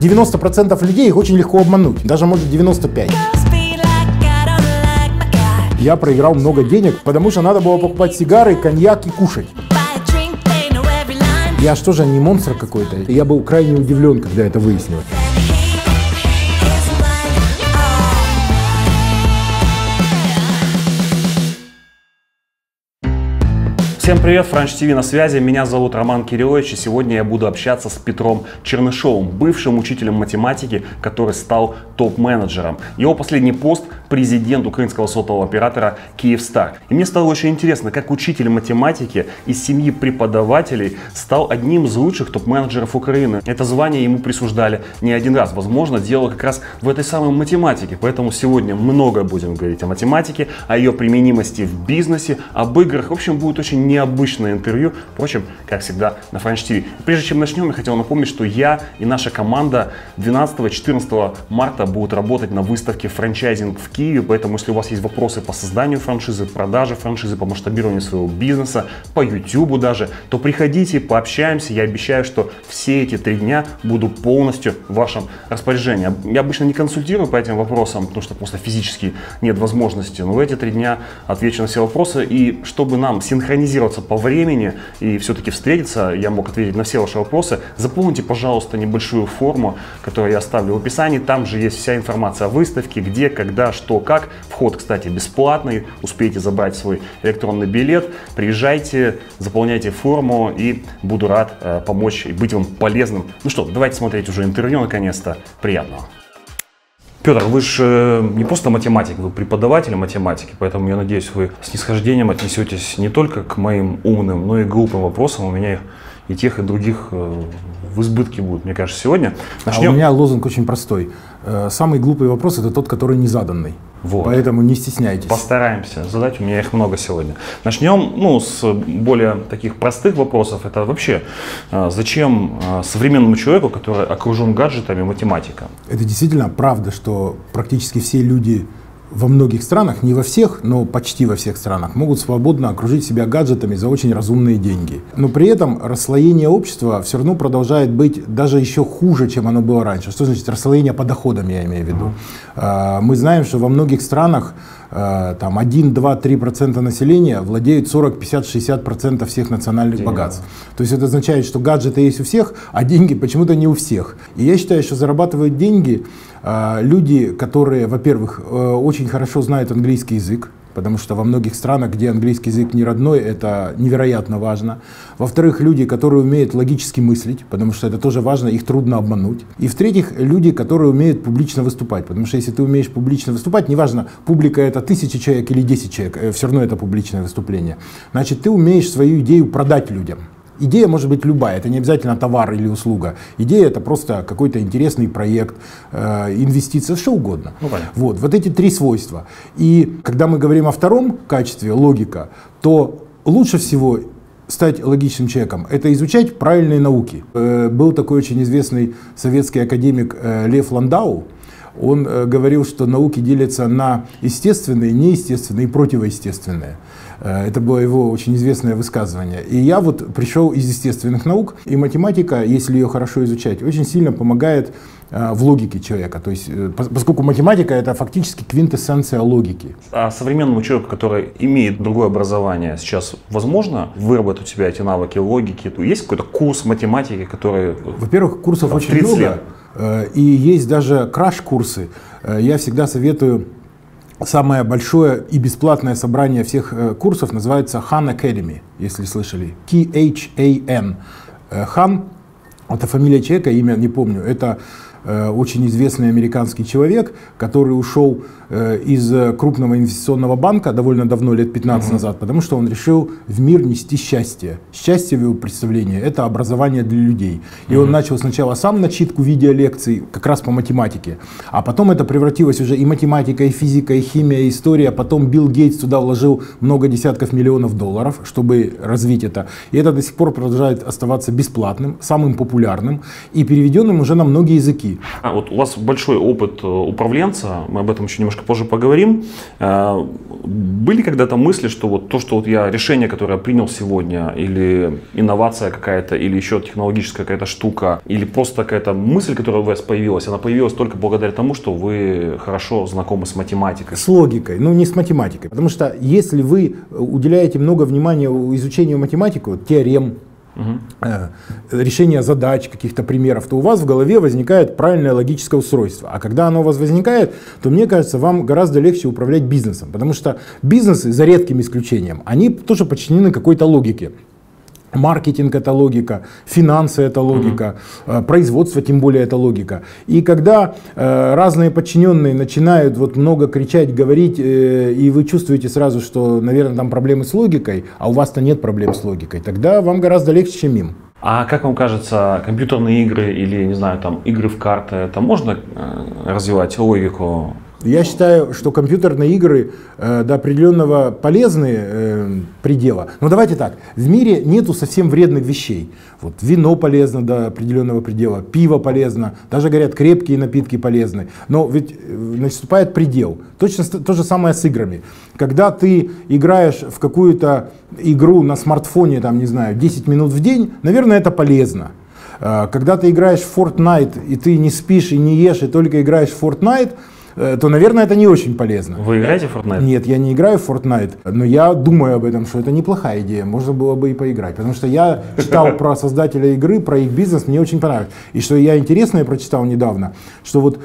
90% людей их очень легко обмануть, даже может 95%. Я проиграл много денег, потому что надо было покупать сигары, коньяк и кушать. Я что же не монстр какой-то? Я был крайне удивлен, когда это выяснилось. Всем привет, Франч ТВ на связи, меня зовут Роман Кириллович, и сегодня я буду общаться с Петром Чернышовым, бывшим учителем математики, который стал топ-менеджером. Его последний пост – президент украинского сотового оператора Kyivstar. И мне стало очень интересно, как учитель математики из семьи преподавателей стал одним из лучших топ-менеджеров Украины. Это звание ему присуждали не один раз, возможно, дело как раз в этой самой математике. Поэтому сегодня много будем говорить о математике, о ее применимости в бизнесе, об играх. В общем, будет очень необычное интервью, впрочем, как всегда, на Франч ТВ. Прежде чем начнем, я хотел напомнить, что я и наша команда 12-14 марта будут работать на выставке «Франчайзинг в Киеве», поэтому если у вас есть вопросы по созданию франшизы, продаже франшизы, по масштабированию своего бизнеса, по YouTube даже, то приходите, пообщаемся. Я обещаю, что все эти 3 дня буду полностью в вашем распоряжении. Я обычно не консультирую по этим вопросам, потому что просто физически нет возможности, но в эти 3 дня отвечу на все вопросы, и чтобы нам синхронизироваться по времени и все-таки встретиться, я мог ответить на все ваши вопросы. Заполните, пожалуйста, небольшую форму, которую я оставлю в описании. Там же есть вся информация о выставке, где, когда, что, как. Вход, кстати, бесплатный. Успейте забрать свой электронный билет. Приезжайте, заполняйте форму, и буду рад помочь и быть вам полезным. Ну что, давайте смотреть уже интервью наконец-то. Приятного. Петр, вы же не просто математик, вы преподаватель математики, поэтому я надеюсь, вы с снисхождением отнесетесь не только к моим умным, но и глупым вопросам. У меня и тех, и других в избытке будет, мне кажется, сегодня. Начнем. А у меня лозунг очень простой. Самый глупый вопрос – это тот, который не заданный. Вот. Поэтому не стесняйтесь. Постараемся задать, у меня их много сегодня. Начнем с более таких простых вопросов. Это вообще, зачем современному человеку, который окружен гаджетами, математика? Это действительно правда, что практически все люди во многих странах, не во всех, но почти во всех странах, могут свободно окружить себя гаджетами за очень разумные деньги. Но при этом расслоение общества все равно продолжает быть даже еще хуже, чем оно было раньше. Что значит расслоение по доходам, я имею в виду? Мы знаем, что во многих странах там 1, 2, 3% населения владеют 40, 50, 60% всех национальных богатств. То есть это означает, что гаджеты есть у всех, а деньги почему-то не у всех. И я считаю, что зарабатывают деньги люди, которые, во-первых, очень хорошо знают английский язык, потому что во многих странах, где английский язык не родной, это невероятно важно. Во-вторых, люди, которые умеют логически мыслить, потому что это тоже важно, их трудно обмануть. И в-третьих, люди, которые умеют публично выступать, потому что если ты умеешь публично выступать, неважно, публика это 1000 человек или 10 человек, все равно это публичное выступление, значит, ты умеешь свою идею продать людям. Идея может быть любая, это не обязательно товар или услуга. Идея это просто какой-то интересный проект, инвестиция, что угодно. Вот эти 3 свойства. И когда мы говорим о втором качестве, логика, то лучше всего стать логичным человеком – это изучать правильные науки. Был такой очень известный советский академик Лев Ландау. Он говорил, что науки делятся на естественные, неестественные и противоестественные. Это было его очень известное высказывание. И я вот пришел из естественных наук, и математика, если ее хорошо изучать, очень сильно помогает в логике человека. То есть, поскольку математика это фактически квинтэссенция логики. А современному человеку, который имеет другое образование, сейчас возможно выработать у себя эти навыки логики? Есть какой-то курс математики, который… Во-первых, курсов очень много. И есть даже краш-курсы. Я всегда советую. Самое большое и бесплатное собрание всех курсов называется Khan Academy, если слышали. K-H-A-N. Хан – это фамилия человека, имя не помню. Это очень известный американский человек, который ушел из крупного инвестиционного банка довольно давно, лет 15 назад, потому что он решил в мир нести счастье. Счастье в его представлении – это образование для людей. И он начал сначала сам начитку видеолекций как раз по математике, а потом это превратилось уже и математика, и физика, и химия, и история. Потом Билл Гейтс туда вложил много десятков миллионов долларов, чтобы развить это. И это до сих пор продолжает оставаться бесплатным, самым популярным и переведенным уже на многие языки. идти. Вот у вас большой опыт управленца, мы об этом еще немножко позже поговорим. Были когда-то мысли, что вот то, что вот я решение, которое я принял сегодня, или инновация какая-то, или еще технологическая какая-то штука, или просто какая-то мысль, которая у вас появилась, она появилась только благодаря тому, что вы хорошо знакомы с математикой? С логикой, ну не с математикой. Потому что если вы уделяете много внимания изучению математики, вот, теорем, решения задач, каких-то примеров, то у вас в голове возникает правильное логическое устройство. А когда оно у вас возникает, то, мне кажется, вам гораздо легче управлять бизнесом. Потому что бизнесы, за редким исключением, они тоже подчинены какой-то логике. Маркетинг — это логика, финансы — это логика, производство тем более — это логика. И когда разные подчиненные начинают вот много кричать, говорить, и вы чувствуете сразу, что, наверное, там проблемы с логикой, а у вас-то нет проблем с логикой, тогда вам гораздо легче, чем им. А как вам кажется, компьютерные игры или, не знаю, там, игры в карты, это можно развивать логику? Я считаю, что компьютерные игры до определенного полезны предела. Но давайте так, в мире нету совсем вредных вещей. Вот вино полезно до определенного предела, пиво полезно, даже говорят, крепкие напитки полезны. Но ведь наступает предел. Точно то же самое с играми. Когда ты играешь в какую-то игру на смартфоне, там, не знаю, 10 минут в день, наверное, это полезно. Когда ты играешь в Fortnite, и ты не спишь и не ешь, и только играешь в Fortnite, то, наверное, это не очень полезно. Вы играете в Fortnite? Нет, я не играю в Fortnite, но я думаю об этом, что это неплохая идея, можно было бы и поиграть. Потому что я читал про создателя игры, про их бизнес, мне очень понравилось. И что я интересное прочитал недавно, что вот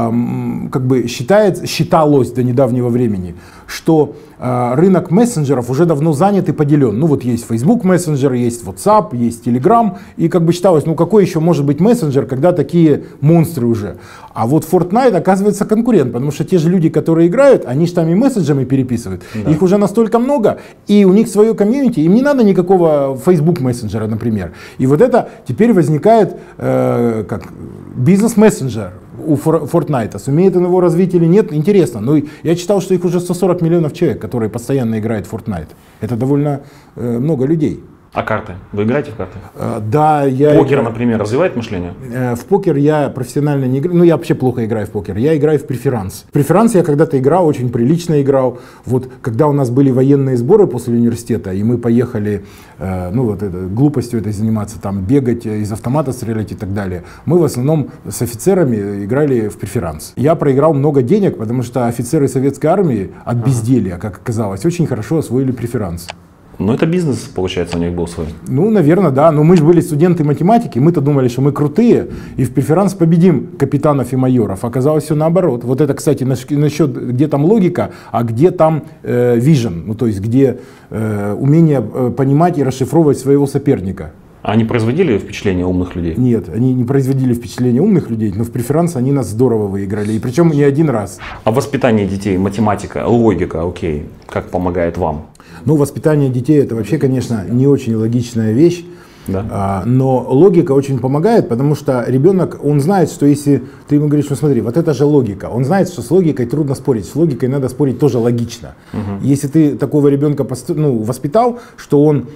как бы считалось до недавнего времени, что рынок мессенджеров уже давно занят и поделен. Ну вот есть Facebook мессенджер, есть WhatsApp, есть Telegram, и как бы считалось, ну какой еще может быть мессенджер, когда такие монстры уже. А вот Fortnite оказывается конкурент, потому что те же люди, которые играют, они же там и мессенджерами переписывают. Да. Их уже настолько много, и у них свое комьюнити, им не надо никакого Facebook мессенджера, например. И вот это теперь возникает как бизнес-мессенджер у Fortnite. Сумеет он его развить или нет, интересно. Но я читал, что их уже 140 миллионов человек, которые постоянно играют в Fortnite. Это довольно много людей. А карты? Вы играете в карты? Да, я... Покер, например, развивает мышление? В покер я профессионально не играю. Ну, я вообще плохо играю в покер. Я играю в преферанс. В преферанс я когда-то играл, очень прилично играл. Вот, когда у нас были военные сборы после университета, и мы поехали, ну, вот это, глупостью этой заниматься, там, бегать, из автомата стрелять и так далее, мы в основном с офицерами играли в преферанс. Я проиграл много денег, потому что офицеры советской армии от безделья, как оказалось, очень хорошо освоили преферанс. Ну, это бизнес, получается, у них был свой. Ну, наверное, да. Но мы же были студенты математики, мы-то думали, что мы крутые, и в преферанс победим капитанов и майоров. Оказалось все наоборот. Вот это, кстати, насчет, где там логика, а где там vision, ну, то есть, где умение понимать и расшифровывать своего соперника. Они производили впечатление умных людей? Нет, они не производили впечатление умных людей, но в преферанс они нас здорово выиграли, и причем не один раз. А воспитание детей, математика, логика, окей, как помогает вам? Ну, воспитание детей — это вообще, конечно, не очень логичная вещь. Да. Но логика очень помогает, потому что ребенок, он знает, что если ты ему говоришь, ну смотри, вот это же логика, он знает, что с логикой трудно спорить, с логикой надо спорить тоже логично. Угу. Если ты такого ребенка воспитал, что он,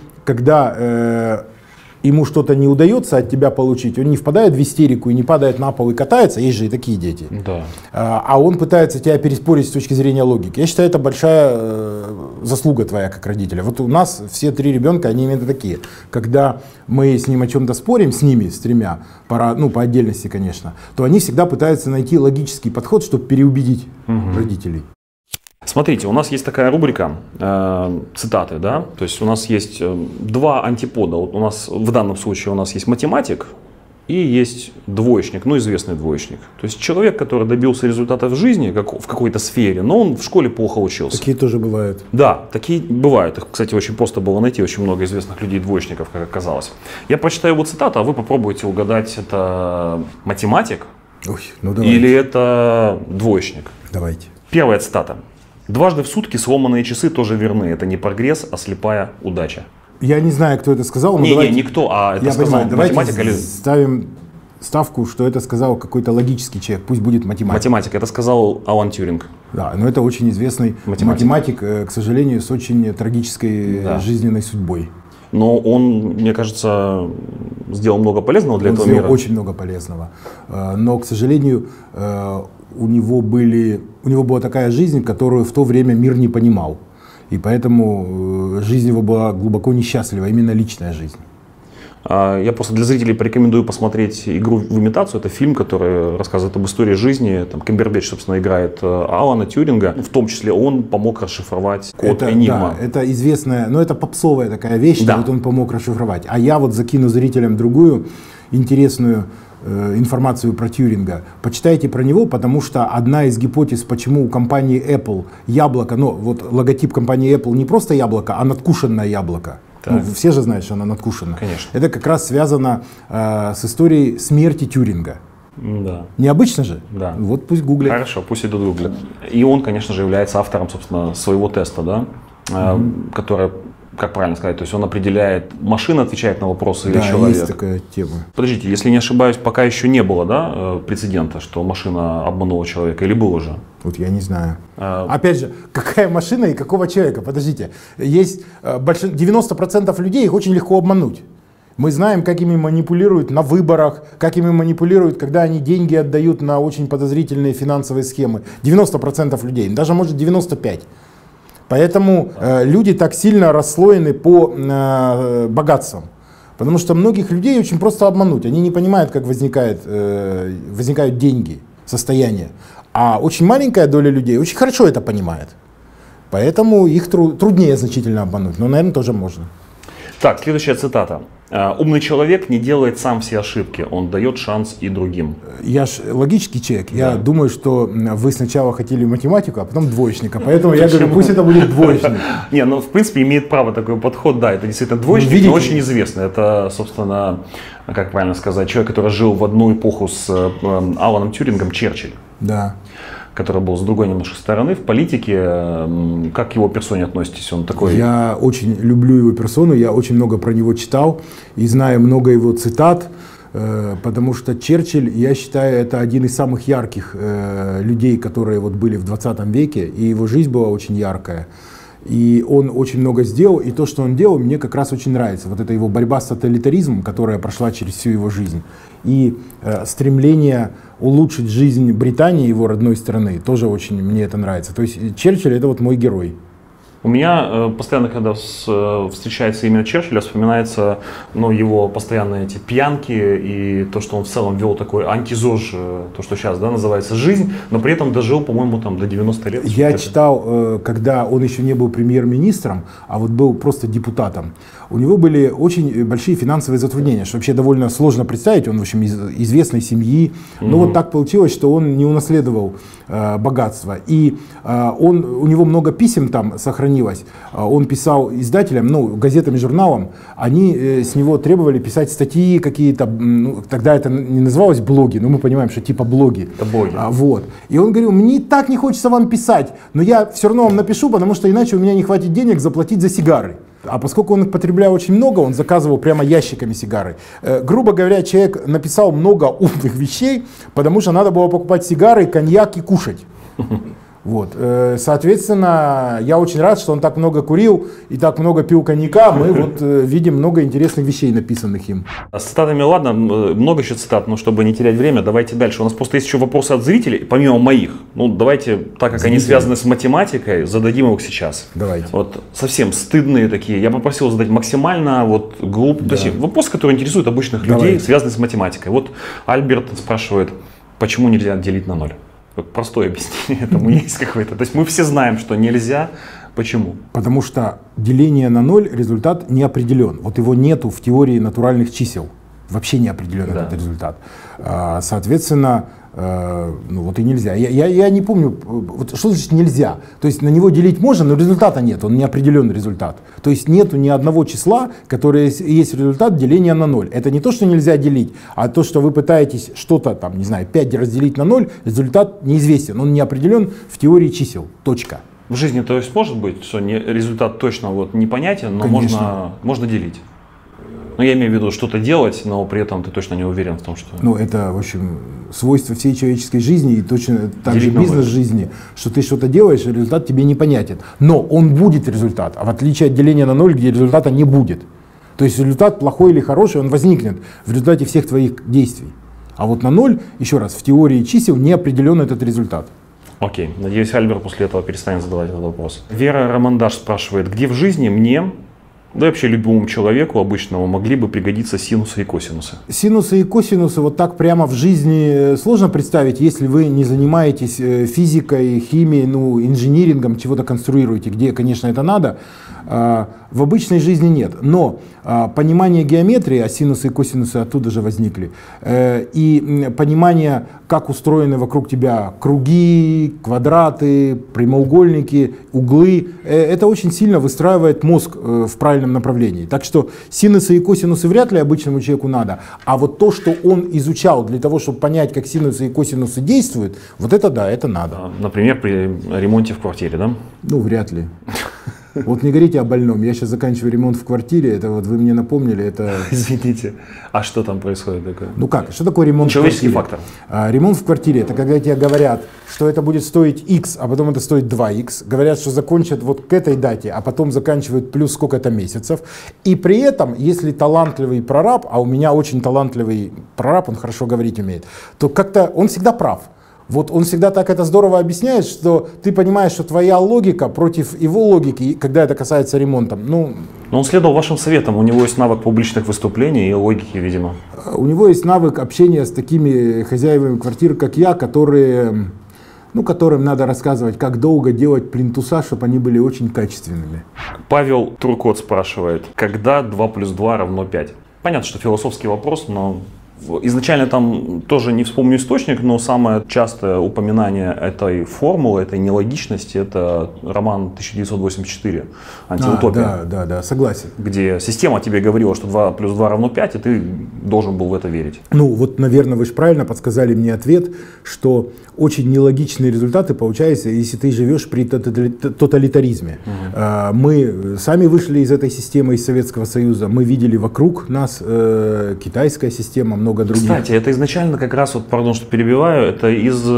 когда ему что-то не удается от тебя получить, он не впадает в истерику и не падает на пол и катается, есть же и такие дети, да. А он пытается тебя переспорить с точки зрения логики. Я считаю, это большая заслуга твоя как родителя. Вот у нас все 3 ребенка, они именно такие. Когда мы с ним о чем-то спорим, с ними, с 3, ну по отдельности, конечно, то они всегда пытаются найти логический подход, чтобы переубедить родителей. Смотрите, у нас есть такая рубрика цитаты, да, то есть у нас есть 2 антипода. Вот у нас в данном случае у нас есть математик и есть двоечник, ну известный двоечник. То есть человек, который добился результата в жизни, в какой-то сфере, но он в школе плохо учился. Такие тоже бывают. Да, такие бывают. Их, кстати, очень просто было найти, очень много известных людей двоечников, как оказалось. Я прочитаю его цитату, а вы попробуйте угадать, это математик. Ой, ну давайте. Или это двоечник. Давайте. Первая цитата. «Дважды в сутки сломанные часы тоже верны. Это не прогресс, а слепая удача». Я не знаю, кто это сказал. Не никто, а это сказал математик или... Ставим ставку, что это сказал какой-то логический человек. Пусть будет математик. Математик. Это сказал Алан Тьюринг. Да, но это очень известный математик, к сожалению, с очень трагической жизненной судьбой. но он, мне кажется, сделал много полезного для этого мира. Очень много полезного. Но, к сожалению, у него была такая жизнь, которую в то время мир не понимал. И поэтому жизнь его была глубоко несчастлива, именно личная жизнь. Я просто для зрителей порекомендую посмотреть «Игру в имитацию». Это фильм, который рассказывает об истории жизни. Там Камбербэтч, собственно, играет Алана Тьюринга. В том числе он помог расшифровать код Энигма. Да, это известная, но это попсовая такая вещь, да. Вот он помог расшифровать. А я вот закину зрителям другую интересную информацию про Тьюринга. Почитайте про него, потому что одна из гипотез, почему у компании Apple яблоко, вот логотип компании Apple не просто яблоко, а надкушенное яблоко. Все же знают, что она надкушена. Конечно. Это как раз связано с историей смерти Тьюринга. Да. Необычно же? Да. Вот пусть гуглят. Хорошо, пусть идут гуглят. И он, конечно же, является автором, собственно, своего теста, да, который, как правильно сказать, то есть он определяет, машина отвечает на вопросы или человек. Да, есть такая тема. Подождите, если не ошибаюсь, пока еще не было, да, прецедента, что машина обманула человека, или был уже? Вот я не знаю. Опять же, какая машина и какого человека? Подождите, есть 90% людей, их очень легко обмануть. Мы знаем, как ими манипулируют на выборах, как ими манипулируют, когда они деньги отдают на очень подозрительные финансовые схемы. 90% людей, даже может 95%. Поэтому люди так сильно расслоены по богатствам. Потому что многих людей очень просто обмануть. Они не понимают, как возникают деньги, состояние. А очень маленькая доля людей очень хорошо это понимает. Поэтому их труднее значительно обмануть. Но, наверное, тоже можно. Так, следующая цитата. Умный человек не делает сам все ошибки, он дает шанс и другим. Я ж логический человек. Я думаю, что вы сначала хотели математику, а потом двоечника. Поэтому я говорю, пусть это будет двоечник. Не, ну в принципе имеет право такой подход, да, это действительно двоечник, но очень известный. Это, собственно, как правильно сказать, человек, который жил в одну эпоху с Аланом Тьюрингом, Черчилль. Да. Который был с другой немножко стороны в политике. Как к его персоне относитесь? Он такой... Я очень люблю его персону, я очень много про него читал и знаю много его цитат, потому что Черчилль, я считаю, это один из самых ярких людей, которые вот были в 20 веке, и его жизнь была очень яркая. И он очень много сделал, и то, что он делал, мне как раз очень нравится. Вот эта его борьба с тоталитаризмом, которая прошла через всю его жизнь, и стремление улучшить жизнь Британии, его родной страны, тоже очень мне это нравится. То есть Черчилль — это вот мой герой. У меня постоянно, когда встречается имя Черчилля, вспоминается его постоянные эти пьянки и то, что он в целом вел такой антизож, то, что сейчас называется жизнь, но при этом дожил, по-моему, до 90 лет. Я читал, когда он еще не был премьер-министром, а вот был просто депутатом. У него были очень большие финансовые затруднения, что вообще довольно сложно представить. Он, в общем, из известной семьи. Но вот так получилось, что он не унаследовал богатство. И у него много писем там сохранилось. Он писал издателям, газетам и журналам. Они с него требовали писать статьи какие-то. Тогда это не называлось блоги, но мы понимаем, что типа блоги. Это блоги. Вот. И он говорил, мне так не хочется вам писать, но я все равно вам напишу, потому что иначе у меня не хватит денег заплатить за сигары. А поскольку он их потреблял очень много, он заказывал прямо ящиками сигары. Грубо говоря, человек написал много умных вещей, потому что надо было покупать сигары, коньяк и кушать. Вот. Соответственно, я очень рад, что он так много курил и так много пил коньяка. Мы вот видим много интересных вещей, написанных им. С цитатами, ладно, много еще цитат, но чтобы не терять время, давайте дальше. У нас просто есть еще вопросы от зрителей, помимо моих. Давайте, так как они связаны с математикой, зададим их сейчас. Давайте. Вот совсем стыдные такие. Я попросил задать максимально глупые. Да. То есть вопросы, которые интересуют обычных людей, связанные с математикой. Вот Альберт спрашивает, почему нельзя делить на 0? Простое объяснение этому есть какое-то. То есть мы все знаем, что нельзя. Почему? Потому что деление на 0 результат не определен. Вот его нету в теории натуральных чисел. Вообще не определен этот результат. Соответственно, вот и нельзя. Я не помню, вот что значит нельзя. То есть на него делить можно, но результата нет, он не определенный результат. То есть нету ни одного числа, которое есть результат деления на 0. Это не то, что нельзя делить, а то, что вы пытаетесь что-то, 5 разделить на 0, результат неизвестен, он не определен в теории чисел. Точка. В жизни, то есть, может быть, что результат точно непонятен, но можно делить. Но я имею в виду что-то делать, но при этом ты точно не уверен в том, что... Это, в общем, свойство всей человеческой жизни и точно так же бизнес-жизни, что ты что-то делаешь, и результат тебе непонятен. Но он будет результат, а в отличие от деления на 0, где результата не будет. То есть результат плохой или хороший, он возникнет в результате всех твоих действий. А вот на 0, еще раз, в теории чисел не определен этот результат. Окей, надеюсь, Альбер после этого перестанет задавать этот вопрос. Вера Романдаш спрашивает, где в жизни мне, да и вообще любому человеку обычному, могли бы пригодиться синусы и косинусы? Синусы и косинусы вот так прямо в жизни сложно представить, если вы не занимаетесь физикой, химией, инжинирингом, чего-то конструируете, где, конечно, это надо. В обычной жизни нет. Но понимание геометрии, а синусы и косинусы оттуда же возникли, и понимание, как устроены вокруг тебя круги, квадраты, прямоугольники, углы, это очень сильно выстраивает мозг в правильном направлении. Так что синусы и косинусы вряд ли обычному человеку надо, а вот то, что он изучал для того, чтобы понять, как синусы и косинусы действуют, вот это да, это надо. Например, при ремонте в квартире, да? Ну, вряд ли. Вот не говорите о больном. Я сейчас заканчиваю ремонт в квартире. Это вот вы мне напомнили. Это... Извините. А что там происходит такое? Ну как? Что такое ремонт в квартире? Человеческий фактор. Ремонт в квартире — это когда тебе говорят, что это будет стоить X, а потом это стоит 2X. Говорят, что закончат вот к этой дате, а потом заканчивают плюс сколько-то месяцев. И при этом, если талантливый прораб, а у меня очень талантливый прораб, он хорошо говорить умеет, то как-то он всегда прав. Вот он всегда так это здорово объясняет, что ты понимаешь, что твоя логика против его логики, когда это касается ремонта. Но он следовал вашим советам, у него есть навык публичных выступлений и логики, видимо. У него есть навык общения с такими хозяевами квартир, как я, которым надо рассказывать, как долго делать плинтуса, чтобы они были очень качественными. Павел Туркот спрашивает, когда 2 плюс 2 равно 5? Понятно, что философский вопрос, но... Изначально там тоже не вспомню источник, но самое частое упоминание этой формулы, этой нелогичности, это роман 1984 «Антиутопия». Да, согласен. Где система тебе говорила, что 2 плюс 2 равно 5, и ты должен был в это верить. Ну вот, наверное, вы же правильно подсказали мне ответ, что очень нелогичные результаты получаются, если ты живешь при тоталитаризме. Мы сами вышли из этой системы, из Советского Союза, мы видели вокруг нас китайская система, много других. Кстати, это изначально как раз, вот, пардон, что перебиваю, это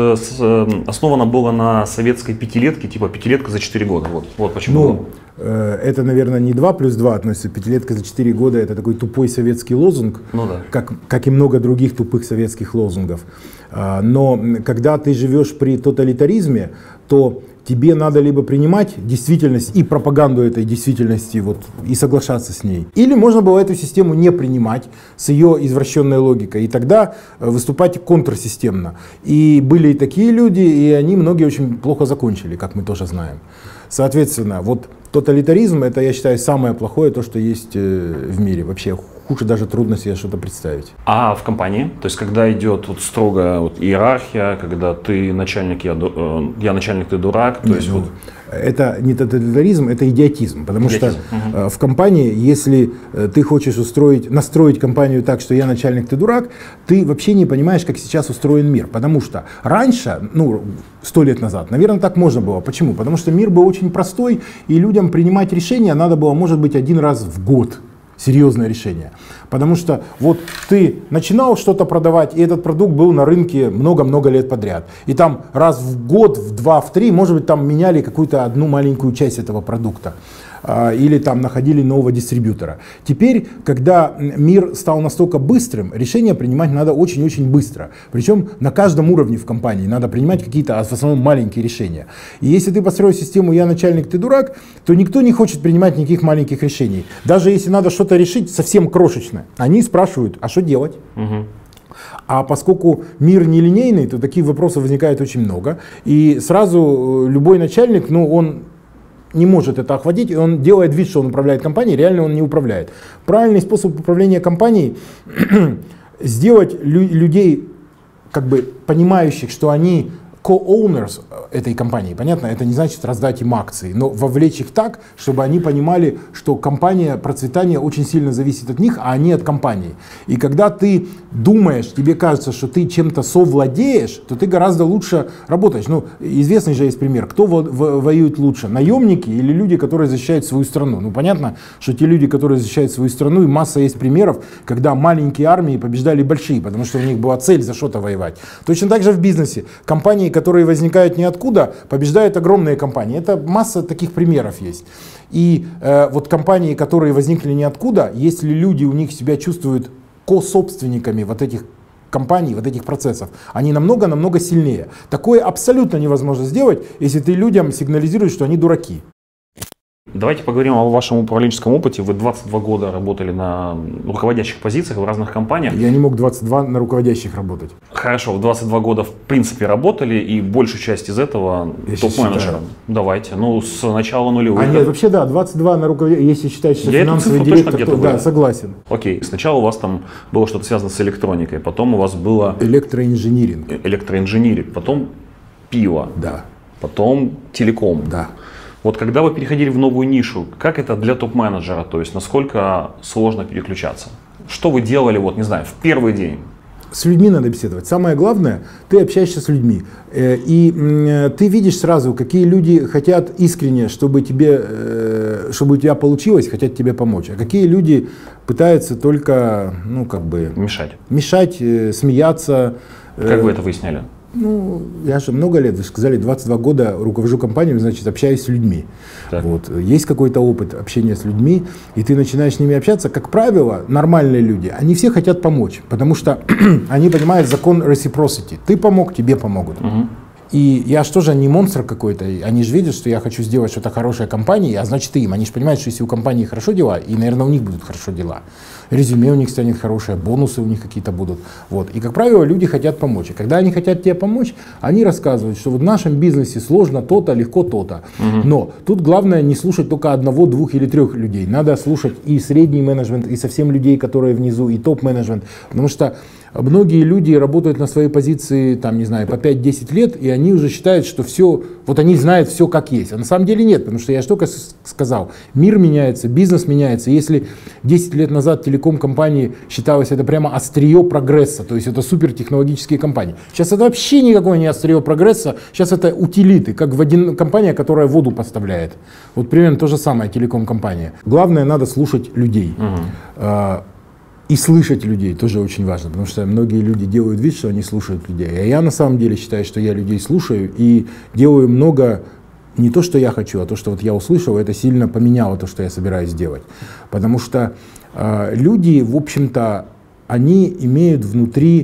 основано было на советской пятилетке, типа пятилетка за 4 года. Вот почему. Это, наверное, не 2 плюс 2 относится, пятилетка за 4 года, это такой тупой советский лозунг, как и много других тупых советских лозунгов. Но когда ты живешь при тоталитаризме, то тебе надо либо принимать действительность и пропаганду этой действительности и соглашаться с ней. Или можно было эту систему не принимать с ее извращенной логикой, и тогда выступать контрсистемно. И были и такие люди, и они многие очень плохо закончили, как мы тоже знаем. Соответственно, тоталитаризм — это, я считаю, самое плохое, то, что есть в мире. Вообще хуже даже трудно себе что-то представить. А в компании? То есть, когда идет строгая иерархия, когда ты начальник, я начальник, ты дурак? То есть, это не тоталитаризм, это идиотизм. Потому что в компании, если ты хочешь настроить компанию так, что я начальник, ты дурак, ты вообще не понимаешь, как сейчас устроен мир. Потому что раньше, 100 лет назад, наверное, так можно было. Почему? Потому что мир был очень простой, и людям принимать решения надо было, может быть, 1 раз в год. Серьезное решение. Потому что ты начинал что-то продавать, и этот продукт был на рынке много-много лет подряд. И там раз в год, в 2, в 3, может быть, там меняли какую-то одну маленькую часть этого продукта. Или там находили нового дистрибьютора. Теперь, когда мир стал настолько быстрым, решения принимать надо очень-очень быстро. Причем на каждом уровне в компании надо принимать какие-то, в основном, маленькие решения. И если ты построил систему «я начальник, ты дурак», то никто не хочет принимать никаких маленьких решений. Даже если надо что-то решить совсем крошечное, они спрашивают, а что делать? А поскольку мир нелинейный, то таких вопросов возникает очень много. И сразу любой начальник, он не может это охватить, и он делает вид, что он управляет компанией, реально он не управляет. Правильный способ управления компанией — сделать людей, понимающих, что они co-owners этой компании. Понятно, это не значит раздать им акции, но вовлечь их так, чтобы они понимали, что компания, процветание очень сильно зависит от них, а они от компании. И когда ты думаешь, тебе кажется, что ты чем-то совладеешь, то ты гораздо лучше работаешь. Известный же есть пример. Кто воюет лучше? Наемники или люди, которые защищают свою страну? Понятно, что те люди, которые защищают свою страну, и масса есть примеров, когда маленькие армии побеждали большие, потому что у них была цель за что-то воевать. Точно так же в бизнесе. Компании, которые возникают ниоткуда, побеждают огромные компании. Это масса таких примеров есть. И вот компании, которые возникли ниоткуда, если люди у них себя чувствуют ко-собственниками вот этих компаний, вот этих процессов, они намного-намного сильнее. Такое абсолютно невозможно сделать, если ты людям сигнализируешь, что они дураки. Давайте поговорим о вашем управленческом опыте. Вы 22 года работали на руководящих позициях в разных компаниях. Я не мог 22 на руководящих работать. Хорошо, в 22 года в принципе работали, и большую часть из этого топ-менеджером. Давайте, ну с начала нулевых. Нет, вообще да, 22 на руководящих, если считать, что финансовый директор, то да, согласен. Окей, сначала у вас там было что-то связано с электроникой, потом у вас было... Электроинжиниринг, потом пиво. Да. Потом телеком. Да. Вот когда вы переходили в новую нишу, как это для топ-менеджера, то есть насколько сложно переключаться? Что вы делали, вот не знаю, в первый день? С людьми надо беседовать. Самое главное, ты общаешься с людьми. И ты видишь сразу, какие люди хотят искренне, чтобы у тебя получилось, хотят тебе помочь. А какие люди пытаются только, ну, как бы... Мешать, смеяться. Как вы это выясняли? Ну, я же много лет, вы сказали, 22 года руковожу компаниями, значит, общаюсь с людьми. Вот. Есть какой-то опыт общения с людьми, и ты начинаешь с ними общаться. Как правило, нормальные люди, они все хотят помочь, потому что они понимают закон reciprocity. Ты помог, тебе помогут. И я же тоже не монстр какой-то, они же видят, что я хочу сделать что-то хорошее компании, а значит и им. Они же понимают, что если у компании хорошо дела, и, наверное, у них будут хорошо дела. Резюме у них станет хорошее, бонусы у них какие-то будут. Вот. И, как правило, люди хотят помочь. И когда они хотят тебе помочь, они рассказывают, что вот в нашем бизнесе сложно то-то, легко то-то. Но тут главное не слушать только одного, двух или трех людей. Надо слушать и средний менеджмент, и совсем людей, которые внизу, и топ-менеджмент. Потому что многие люди работают на своей позиции, там, не знаю, по 5-10 лет, и они уже считают, что все, вот они знают все как есть. А на самом деле нет, потому что я же только сказал, мир меняется, бизнес меняется. Если 10 лет назад телеком-компании считалось это прямо острие прогресса, то есть это супертехнологические компании. Сейчас это вообще никакое не острие прогресса, сейчас это утилиты, как компания, которая воду поставляет. Вот примерно то же самое телеком-компания. Главное, надо слушать людей. И слышать людей тоже очень важно, потому что многие люди делают вид, что они слушают людей. А я на самом деле считаю, что я людей слушаю и делаю много не то, что я хочу, а то, что вот я услышал, это сильно поменяло то, что я собираюсь делать. Потому что люди, в общем-то, они имеют внутри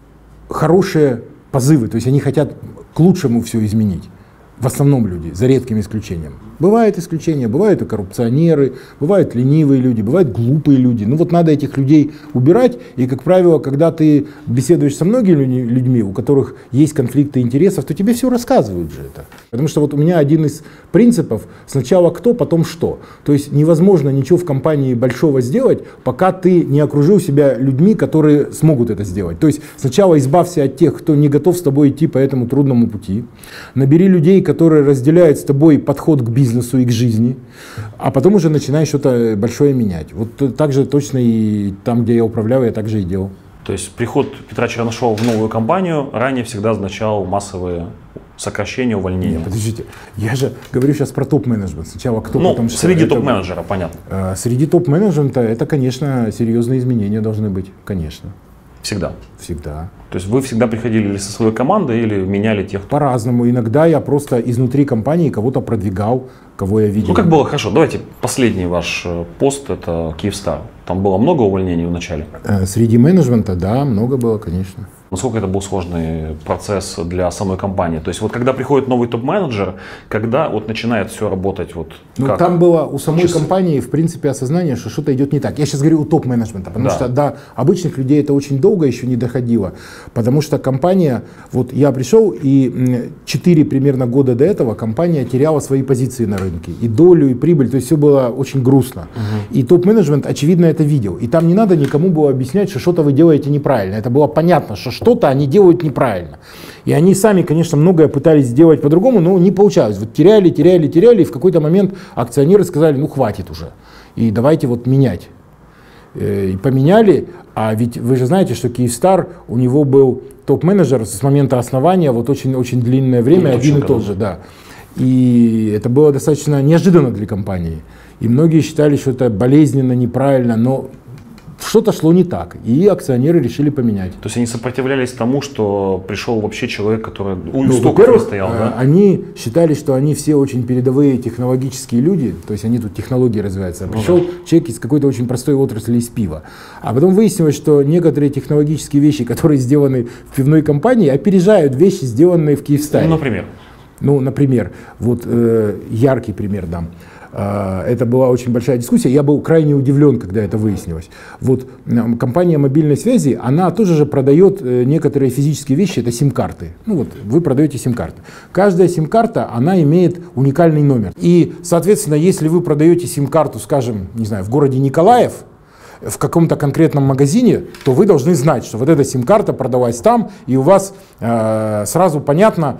хорошие позывы, то есть они хотят к лучшему все изменить. В основном люди, за редким исключением. Бывают исключения, бывают и коррупционеры, бывают ленивые люди, бывают глупые люди. Ну вот надо этих людей убирать, и, как правило, когда ты беседуешь со многими людьми, у которых есть конфликты интересов, то тебе все рассказывают же это. Потому что вот у меня один из принципов — сначала кто, потом что. То есть невозможно ничего в компании большого сделать, пока ты не окружил себя людьми, которые смогут это сделать. То есть сначала избавься от тех, кто не готов с тобой идти по этому трудному пути. Набери людей, которые разделяют с тобой подход к бизнесу и к жизни, а потом уже начинаешь что-то большое менять. Вот так же точно и там, где я управлял, я так же и делал. То есть приход Петра Чернышова в новую компанию ранее всегда означал массовые сокращения, увольнения? Нет, подождите, я же говорю сейчас про топ-менеджмент. Сначала кто, ну, потом что. Среди топ-менеджера, понятно. Среди топ-менеджмента это, конечно, серьезные изменения должны быть, конечно. Всегда? Всегда. То есть вы всегда приходили или со своей командой, или меняли тех? По-разному. Иногда я просто изнутри компании кого-то продвигал, кого я видел. Ну как было хорошо. Давайте последний ваш пост, это Kyivstar. Там было много увольнений в начале? Среди менеджмента, да, много было, конечно. Насколько это был сложный процесс для самой компании? То есть вот когда приходит новый топ-менеджер, когда вот начинает все работать вот ну, как? Там было у самой компании, в принципе, осознание, что что-то идет не так. Я сейчас говорю у топ-менеджмента, потому что до обычных людей это очень долго еще не доходило. Потому что компания, вот я пришел, и 4 примерно года до этого компания теряла свои позиции на рынке. И долю, и прибыль, то есть все было очень грустно. И топ-менеджмент, очевидно, это видел. И там не надо никому было объяснять, что что-то вы делаете неправильно. Это было понятно, что что-то они делают неправильно. И они сами, конечно, многое пытались сделать по-другому, но не получалось. Вот теряли, и в какой-то момент акционеры сказали, ну хватит уже, и давайте вот менять. И поменяли, а ведь вы же знаете, что Kyivstar, у него был топ-менеджер с момента основания, вот очень длинное время, один и тот же, да. И это было достаточно неожиданно для компании. И многие считали, что это болезненно, неправильно, но что-то шло не так, и акционеры решили поменять. То есть они сопротивлялись тому, что пришел вообще человек, который у Ну, истоков во-первых, стоял, да? они считали, что они все очень передовые технологические люди, то есть они тут технологии развиваются. Пришел человек из какой-то очень простой отрасли, из пива. А потом выяснилось, что некоторые технологические вещи, которые сделаны в пивной компании, опережают вещи, сделанные в Киевстаре. Ну, например? Ну, например, вот яркий пример дам. Это была очень большая дискуссия. Я был крайне удивлен, когда это выяснилось. Вот компания мобильной связи, она тоже же продает некоторые физические вещи, это сим-карты. Ну вот, вы продаете сим-карты. Каждая сим-карта, она имеет уникальный номер. И, соответственно, если вы продаете сим-карту, скажем, не знаю, в городе Николаев, в каком-то конкретном магазине, то вы должны знать, что вот эта сим-карта продалась там, и у вас сразу понятно,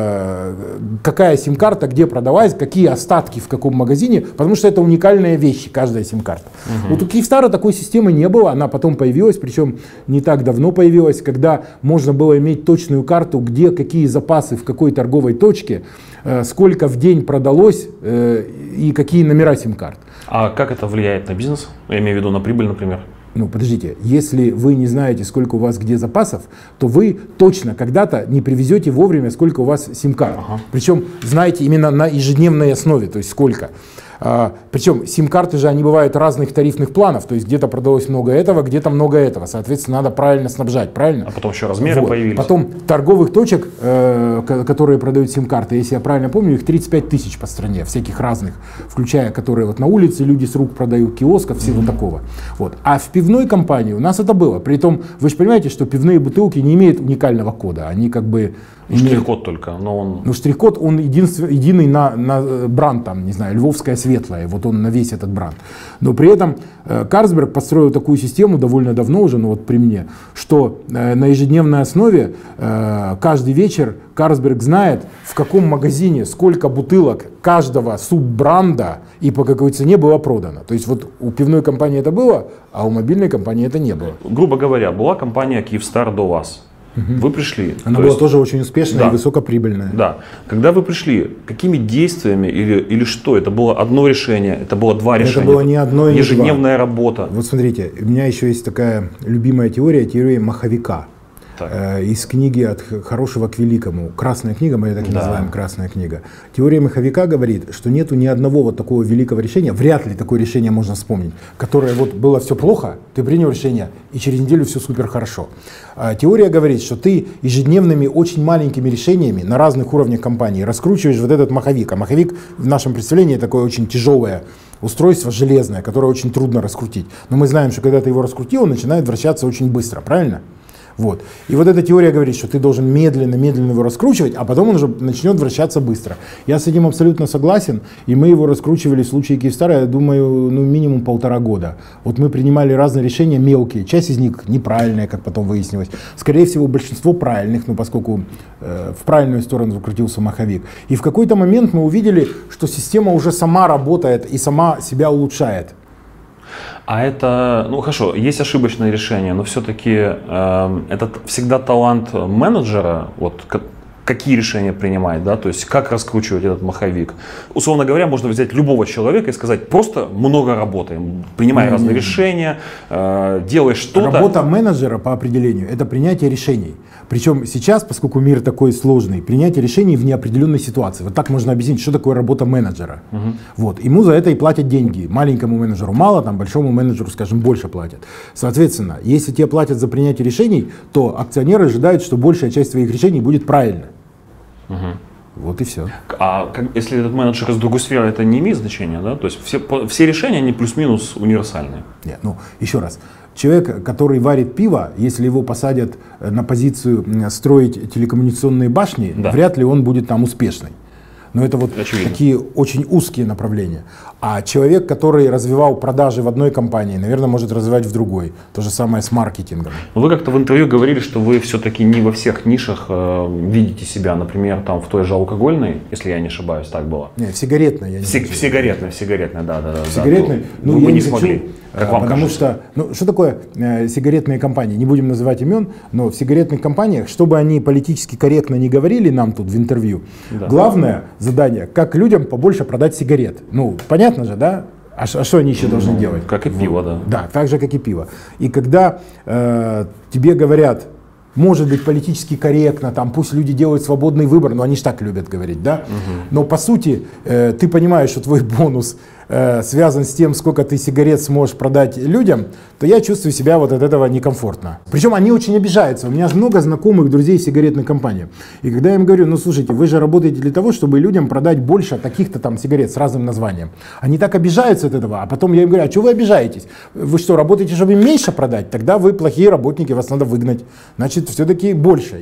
какая сим-карта, где продавалась, какие остатки в каком магазине, потому что это уникальные вещи, каждая сим-карта. Вот у Киевстара такой системы не было, она потом появилась, причем не так давно появилась, когда можно было иметь точную карту, где какие запасы в какой торговой точке, сколько в день продалось и какие номера сим-карт. А как это влияет на бизнес? Я имею в виду на прибыль, например. Ну, подождите, если вы не знаете, сколько у вас где запасов, то вы точно когда-то не привезете вовремя, сколько у вас сим-карт. Причем знаете именно на ежедневной основе, то есть сколько. Причем сим-карты же, они бывают разных тарифных планов, то есть где-то продалось много этого, где-то много этого, соответственно, надо правильно снабжать, правильно? А потом еще размеры появились. Потом торговых точек, которые продают сим-карты, если я правильно помню, их 35 тысяч по стране, всяких разных, включая, которые вот на улице люди с рук продают, киосков, всего такого. Вот. А в пивной компании у нас это было, притом вы же понимаете, что пивные бутылки не имеют уникального кода, они как бы... Штрих-код только, но он... Ну, штрих-код, он единый на бренд, там, не знаю, Львовская светлая, вот он на весь этот бренд. Но при этом Carlsberg построил такую систему довольно давно уже, ну вот при мне, что на ежедневной основе каждый вечер Carlsberg знает, в каком магазине сколько бутылок каждого суббренда и по какой цене было продано. То есть вот у пивной компании это было, а у мобильной компании это не было. Грубо говоря, была компания Киевстар до вас. Вы пришли. Она была тоже очень успешная и высокоприбыльная. Да. Когда вы пришли, какими действиями или что? Это было одно решение, это было два решения? Это было не одно и не ежедневная работа. Вот смотрите, у меня еще есть такая любимая теория маховика. Из книги «От хорошего к великому». Красная книга, мы ее так и называем, красная книга. Теория маховика говорит, что нету ни одного вот такого великого решения, вряд ли такое решение можно вспомнить, которое вот было все плохо, ты принял решение, и через неделю все супер хорошо. Теория говорит, что ты ежедневными очень маленькими решениями на разных уровнях компании раскручиваешь вот этот маховик. А маховик в нашем представлении такое очень тяжелое устройство, железное, которое очень трудно раскрутить. Но мы знаем, что когда ты его раскрутил, он начинает вращаться очень быстро, правильно? Вот. И вот эта теория говорит, что ты должен медленно его раскручивать, а потом он уже начнет вращаться быстро. Я с этим абсолютно согласен, и мы его раскручивали в случае Киевстара, я думаю, ну, минимум 1,5 года. Вот мы принимали разные решения мелкие, часть из них неправильные, как потом выяснилось. Скорее всего, большинство правильных, ну, поскольку в правильную сторону закрутился маховик. И в какой-то момент мы увидели, что система уже сама работает и сама себя улучшает. А это, ну хорошо, есть ошибочное решение, но все-таки это всегда талант менеджера, вот какие решения принимать, да, то есть как раскручивать этот маховик. Условно говоря, можно взять любого человека и сказать, просто много работаем, принимай разные решения, делай что-то. Работа менеджера по определению – это принятие решений. Причем сейчас, поскольку мир такой сложный, принятие решений в неопределенной ситуации. Вот так можно объяснить, что такое работа менеджера. Вот. Ему за это и платят деньги. Маленькому менеджеру мало, там, большому менеджеру, скажем, больше платят. Соответственно, если тебе платят за принятие решений, то акционеры ожидают, что большая часть твоих решений будет правильной. Вот и все. А если этот менеджер из другой сферы, это не имеет значения, да? То есть все решения, они плюс-минус универсальные. Нет, ну, еще раз. Человек, который варит пиво, если его посадят на позицию строить телекоммуникационные башни, вряд ли он будет там успешный. Но это вот такие очень узкие направления. А человек, который развивал продажи в одной компании, наверное, может развивать в другой. То же самое с маркетингом. Вы как-то в интервью говорили, что вы все-таки не во всех нишах видите себя, например, там в той же алкогольной, если я не ошибаюсь, так было? Нет, в сигаретной. Я не в сигаретной, да. В сигаретной, ну, мы не смогли. Как вам потому кажется? что, ну, что такое сигаретные компании? Не будем называть имен, но в сигаретных компаниях, чтобы они политически корректно не говорили нам тут в интервью, главное задание, как людям побольше продать сигарет. Ну, понятно же, да? А что они еще должны делать? Как и пиво, да. Да, так же, как и пиво. И когда тебе говорят, может быть, политически корректно, там, пусть люди делают свободный выбор, но они же так любят говорить, да? Но по сути, ты понимаешь, что твой бонус связан с тем, сколько ты сигарет сможешь продать людям, то я чувствую себя вот от этого некомфортно. Причем они очень обижаются. У меня много знакомых друзей в сигаретной компании. И когда я им говорю, ну слушайте, вы же работаете для того, чтобы людям продать больше таких-то там сигарет с разным названием. Они так обижаются от этого, а потом я им говорю, а что вы обижаетесь? Вы что, работаете, чтобы им меньше продать? Тогда вы плохие работники, вас надо выгнать. Значит, все-таки больше.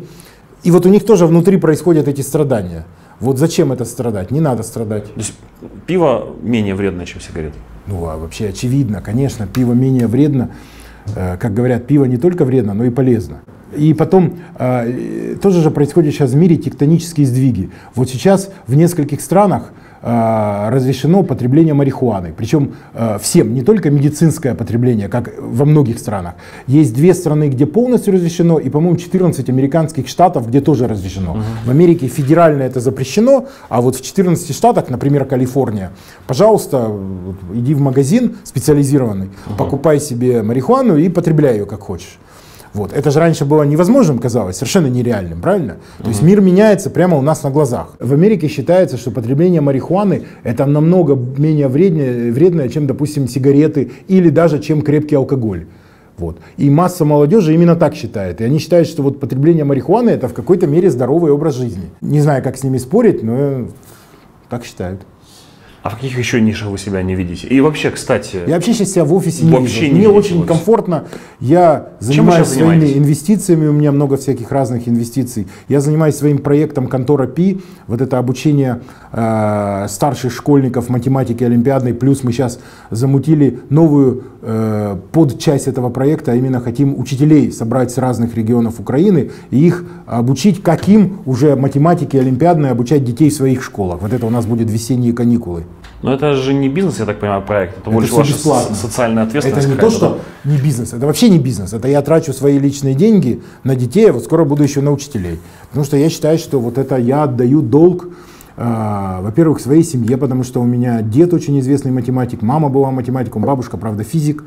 И вот у них тоже внутри происходят эти страдания. Вот зачем это страдать? Не надо страдать. То есть пиво менее вредно, чем сигареты? Ну, а вообще очевидно, конечно, пиво менее вредно. Как говорят, пиво не только вредно, но и полезно. И потом, тоже же происходит сейчас в мире тектонические сдвиги. Вот сейчас в нескольких странах разрешено потребление марихуаны. Причем всем, не только медицинское потребление, как во многих странах. Есть 2 страны, где полностью разрешено, и, по-моему, 14 американских штатов, где тоже разрешено. В Америке федерально это запрещено, а вот в 14 штатах, например, Калифорния, пожалуйста, иди в магазин специализированный, покупай себе марихуану и потребляй ее как хочешь. Вот. Это же раньше было невозможным, казалось, совершенно нереальным, правильно? То есть мир меняется прямо у нас на глазах. В Америке считается, что потребление марихуаны это намного менее вредное, чем, допустим, сигареты или даже чем крепкий алкоголь. Вот. И масса молодежи именно так считает. И они считают, что вот потребление марихуаны это в какой-то мере здоровый образ жизни. Не знаю, как с ними спорить, но так считают. А в каких еще нишах вы себя не видите? И вообще, кстати... Я вообще сейчас себя в офисе не вижу. Мне очень комфортно. Я занимаюсь своими инвестициями. У меня много всяких разных инвестиций. Я занимаюсь своим проектом «Контора Пи». Вот это обучение старших школьников математики олимпиадной. Плюс мы сейчас замутили новую подчасть этого проекта. А именно хотим учителей собрать с разных регионов Украины и их обучить, каким уже математики олимпиадной обучать детей в своих школах. Вот это у нас будет весенние каникулы. Но это же не бизнес, я так понимаю, проект. Это больше ваша социальная ответственность. Это не то, что не бизнес. Это вообще не бизнес. Это я трачу свои личные деньги на детей, а вот скоро буду еще на учителей. Потому что я считаю, что вот это я отдаю долг, во-первых, своей семье, потому что у меня дед очень известный математик, мама была математиком, бабушка, правда, физик.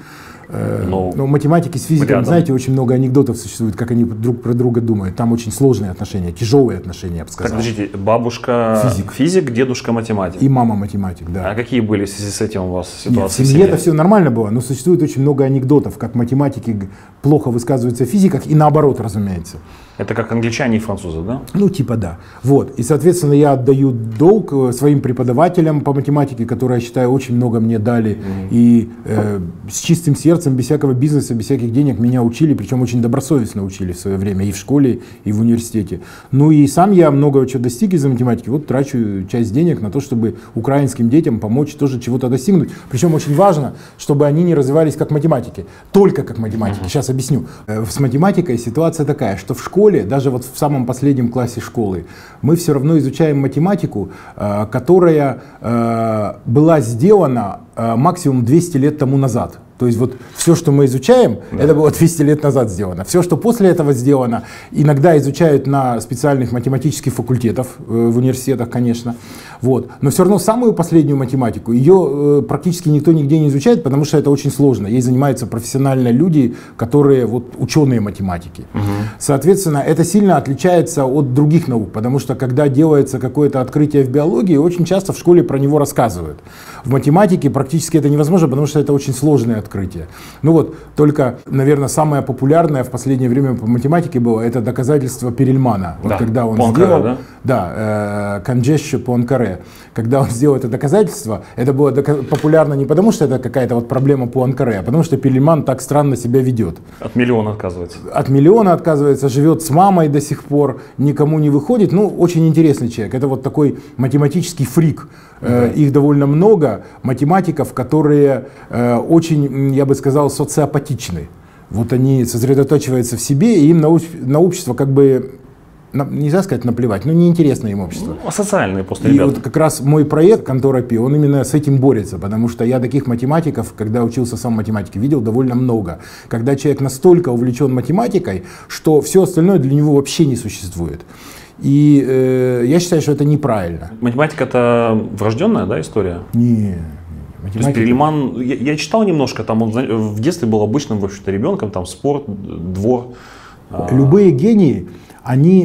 Но математики с физиками, знаете, очень много анекдотов существует, как они друг про друга думают. Там очень сложные отношения, тяжелые отношения, я бы сказал. Так, подождите, бабушка физик, дедушка математик. И мама математик, да. А какие были в связи с этим у вас ситуации? Нет, в семье это все нормально было, но существует очень много анекдотов, как математики плохо высказываются в физиках и наоборот, разумеется. Это как англичане и французы, да? Ну, типа да. Вот. И, соответственно, я отдаю долг своим преподавателям по математике, которые, я считаю, очень много мне дали. И с чистым сердцем, без всякого бизнеса, без всяких денег меня учили, причем очень добросовестно учили в свое время и в школе, и в университете. Ну и сам я много чего достиг из-за математики. Вот трачу часть денег на то, чтобы украинским детям помочь тоже чего-то достигнуть. Причем очень важно, чтобы они не развивались как математики, только как математики. Сейчас объясню. С математикой ситуация такая, что в школе, даже вот в самом последнем классе школы, мы все равно изучаем математику, которая была сделана максимум 200 лет тому назад. То есть вот все, что мы изучаем, это было 200 лет назад сделано. Все, что после этого сделано, иногда изучают на специальных математических факультетах, в университетах, конечно. Вот. Но все равно самую последнюю математику, ее практически никто нигде не изучает, потому что это очень сложно. Ей занимаются профессиональные люди, которые вот ученые математики. Соответственно, это сильно отличается от других наук, потому что когда делается какое-то открытие в биологии, очень часто в школе про него рассказывают. В математике практически это невозможно, потому что это очень сложное открытие. Ну вот, только, наверное, самое популярное в последнее время по математике было, это доказательство Перельмана. Вот да, когда он сделал, congestion Пуанкаре. Когда он сделал это доказательство, это было популярно не потому, что это какая-то вот проблема Пуанкаре, а потому что Перельман так странно себя ведет. От миллиона отказывается. От миллиона отказывается, живет с мамой до сих пор, никому не выходит. Ну, очень интересный человек. Это вот такой математический фрик. Их довольно много, математиков, которые очень, я бы сказал, социопатичны. Вот они сосредотачиваются в себе, и им на общество как бы, нельзя сказать наплевать, но неинтересно им общество. Ну, социальные просто и ребята. Вот как раз мой проект «Контора Пи», он именно с этим борется, потому что я таких математиков, когда учился сам математике, видел довольно много. Когда человек настолько увлечен математикой, что все остальное для него вообще не существует. И я считаю, что это неправильно. Математика — это врожденная, да, история? Нет. Математика. То есть Перельман, я читал немножко, там он в детстве был обычным, в общем-то, ребенком, там спорт, двор. Любые гении, они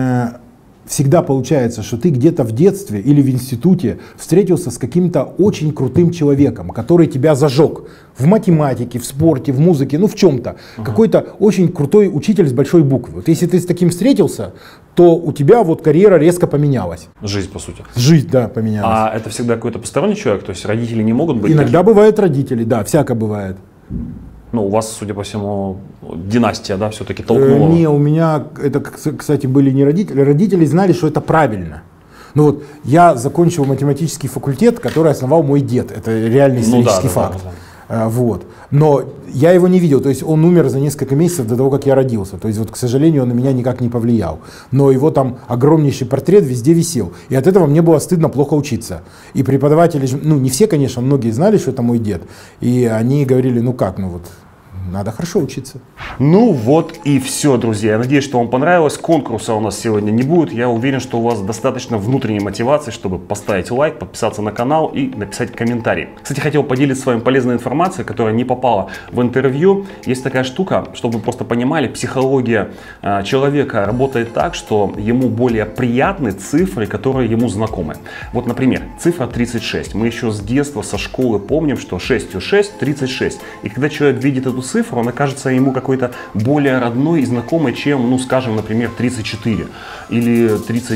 всегда получается, что ты где-то в детстве или в институте встретился с каким-то очень крутым человеком, который тебя зажег в математике, в спорте, в музыке, ну в чем-то. Какой-то очень крутой учитель с большой буквы. Вот если ты с таким встретился, то у тебя вот карьера резко поменялась. Жизнь, по сути. Жизнь, да, поменялась. А это всегда какой-то посторонний человек? То есть родители не могут быть? Иногда бывают родители, да, всяко бывает. Ну, у вас, судя по всему, династия, да, все-таки толкнула? Не, у меня, это, кстати, были не родители. Родители знали, что это правильно. Ну вот, я закончил математический факультет, который основал мой дед. Это реальный исторический факт. Да. Вот. Но я его не видел, то есть он умер за несколько месяцев до того, как я родился. То есть, вот, к сожалению, он на меня никак не повлиял. Но его там огромнейший портрет везде висел. И от этого мне было стыдно плохо учиться. И преподаватели, ну не все, конечно, многие знали, что это мой дед. И они говорили, ну как, ну вот, надо хорошо учиться. Ну вот и все, друзья. Я надеюсь, что вам понравилось. Конкурса у нас сегодня не будет. Я уверен, что у вас достаточно внутренней мотивации, чтобы поставить лайк, подписаться на канал и написать комментарий. Кстати, хотел поделиться с вами полезной информацией, которая не попала в интервью. Есть такая штука, чтобы вы просто понимали, психология человека работает так, что ему более приятны цифры, которые ему знакомы. Вот, например, цифра 36. Мы еще с детства, со школы помним, что 6 + 6 – 36. И когда человек видит эту цифру, она кажется ему какой-то более родной и знакомой, чем, ну, скажем, например, 34 или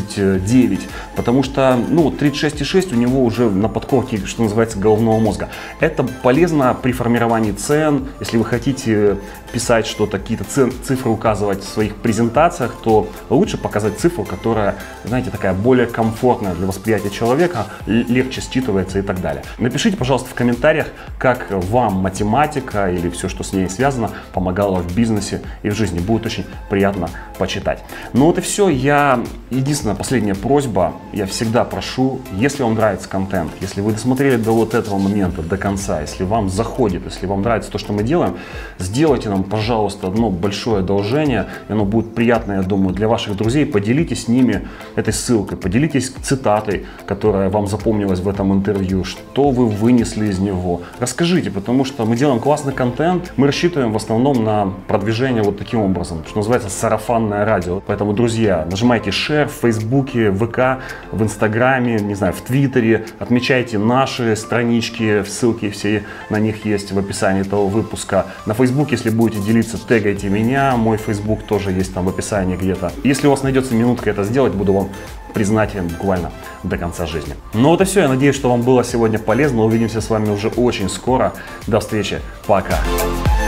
39, потому что, ну, 36,6 у него уже на подкорке, что называется, головного мозга. Это полезно при формировании цен. Если вы хотите писать что-то, какие-то цифры указывать в своих презентациях, то лучше показать цифру, которая, знаете, такая более комфортная для восприятия человека, легче считывается и так далее. Напишите, пожалуйста, в комментариях, как вам математика или все, что с ней связано, помогало в бизнесе и в жизни. Будет очень приятно почитать. Ну вот и все. Единственная последняя просьба. Я всегда прошу, если вам нравится контент, если вы досмотрели до вот этого момента, до конца, если вам заходит, если вам нравится то, что мы делаем, сделайте нам, пожалуйста, одно большое одолжение. И оно будет приятно, я думаю, для ваших друзей. Поделитесь с ними этой ссылкой, поделитесь цитатой, которая вам запомнилась в этом интервью, что вы вынесли из него. Расскажите, потому что мы делаем классный контент, мы рассчитываем в основном на продвижение вот таким образом, что называется сарафанное радио. Поэтому, друзья, нажимайте share в Фейсбуке, в ВК, в Инстаграме, не знаю, в Твиттере, отмечайте наши странички, ссылки все на них есть в описании этого выпуска. На Фейсбуке, если будете делиться, тегайте меня, мой Фейсбук тоже есть там в описании где-то. Если у вас найдется минутка это сделать, буду вам признателен буквально до конца жизни. Ну вот и все, я надеюсь, что вам было сегодня полезно. Увидимся с вами уже очень скоро. До встречи, пока!